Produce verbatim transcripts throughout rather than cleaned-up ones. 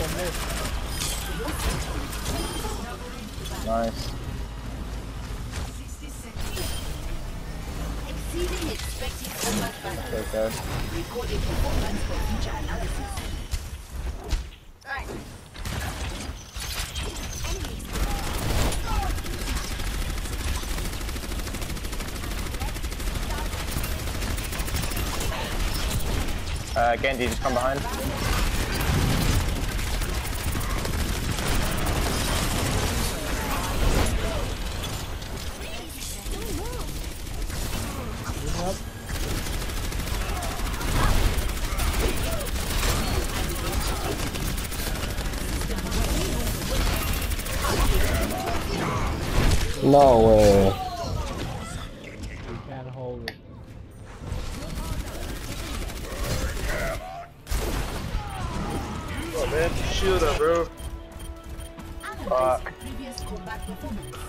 Nice. Okay. Recording performance for future analysis. Uh, Genji, just come behind. No way. You can't hold it. Oh man, shield up, bro. Fuck. Previous combat performance.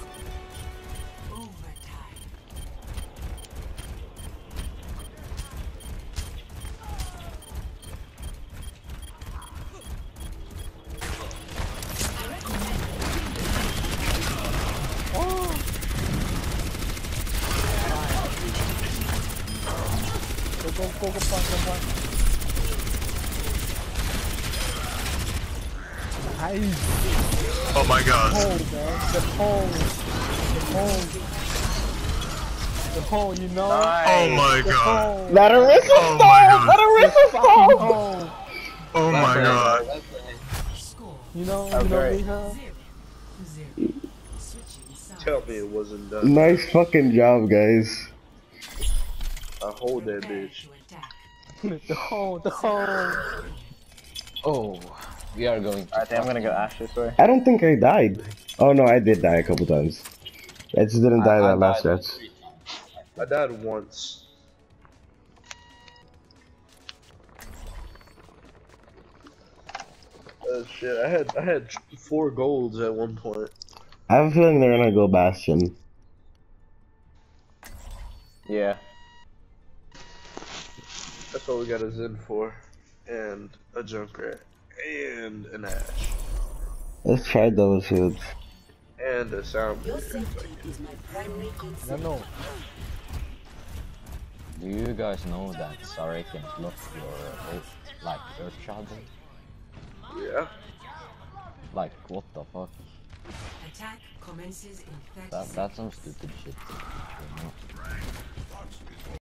Go, go, go, go, punch, go, punch. Nice. Oh my god. The pole, man. The pole. The pole. The pole, you know? Nice. Oh my The god. pole. That Arisa Oh stole! my god. That Arisa stole! Pole. Oh my god. You know, That you was know, great. Mika? Tell me it wasn't done. Nice fucking job, guys. I hold that bitch. The hole, the hole. Oh, we are going to I think I'm gonna go Ash this way. I don't think I died. Oh no, I did die a couple times. I just didn't die I- I that last died stretch. three times. I died once. Oh shit, I had I had four golds at one point. I have a feeling they're gonna go Bastion. Yeah. That's what we got a Zen for. And a Junkrat. And an Ash. Let's try those shields. And a Sound Your Blazer. safety is my primary I concern. don't know. Do you guys know that Sarah can block your uh, like earth charging? Yeah. Like what the fuck? Attack commences in thirty That seconds. that's some stupid shit. You know?